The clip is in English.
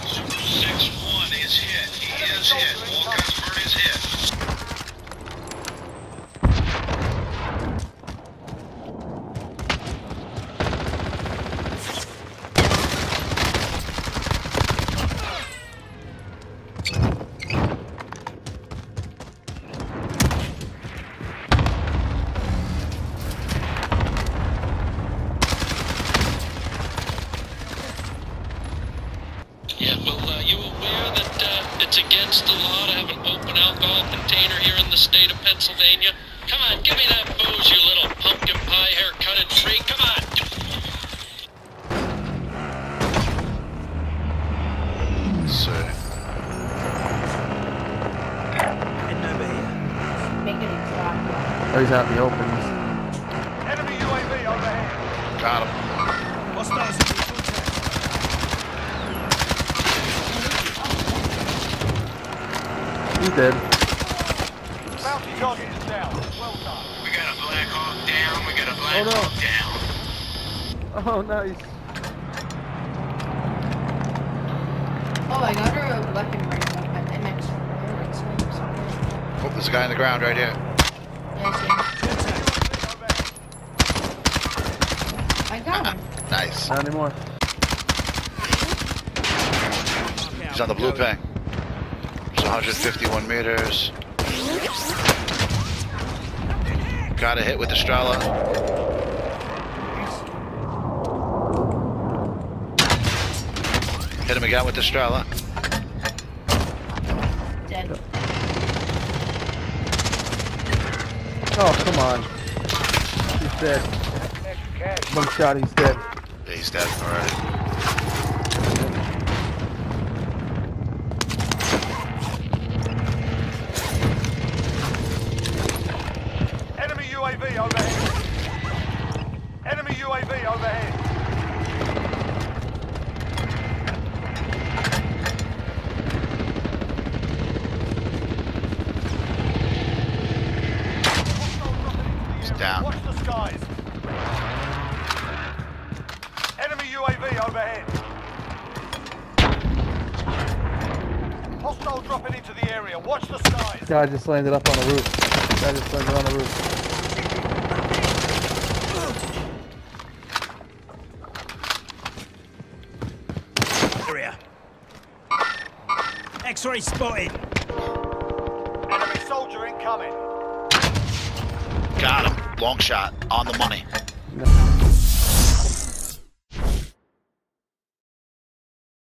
6-1 is hit. He is hit. Walker's bird is hit. Yeah, well, you aware that it's against the law to have an open alcohol container here in the state of Pennsylvania? Come on, give me that booze, you little pumpkin pie haircutted freak. Come on! Sir. Heading over here. Making it drop. Oh, he's out in the open. Enemy UAV overhead. Got him. Hostiles in the contact. He's dead. Bounty target is down. Well done. We got a Black Hawk down. We got a Black Hawk down. Oh, nice. Oh, I got her a weapon right now. An MX or something. Oh, there's a guy on the ground right here. Yeah, I got him. Nice. Not anymore. He's on the blue ping. It's 151 meters. Got a hit with the Strala. Hit him again with the Strala. Dead. Oh, come on. He's dead. One shot, he's dead. Yeah, he's dead already. Enemy UAV overhead. Enemy UAV overhead. He's down. Watch the skies. Enemy UAV overhead. Hostile dropping into the area. Watch the skies. Guy just landed up on the roof. Guy just landed on the roof. Area. X-ray spotted. Enemy soldier incoming. Got him. Long shot. On the money. No.